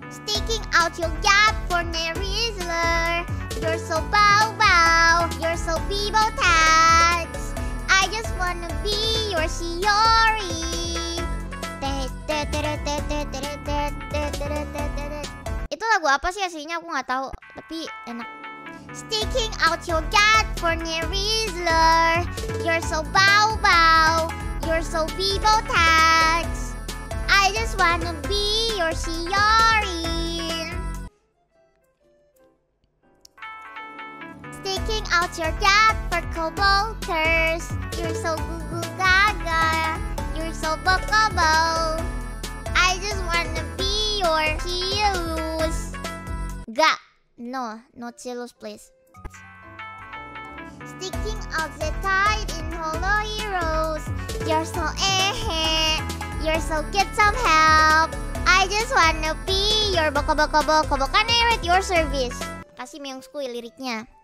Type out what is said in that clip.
Sticking out your gap for Nerizzler. You're so bow bow. You're so Biboo tags. I just wanna be your Shiori. Itu lagu apa sih aslinya? Aku nggak tahu, tapi enak. Sticking out your gap for Nerizzler. You're so bow bow. You're so Biboo tags. I just wanna be your Shiori. Sticking out your gap for Kobo Kanaeru. You're so goo goo gaga. You're so bokobo. I just wanna be your Chilus. No Chilus, please. Sticking out the tide in hololive. You're so You're so get some help. I just wanna be your Kobo Kanaeru at your service. Kasih Myungsku liriknya.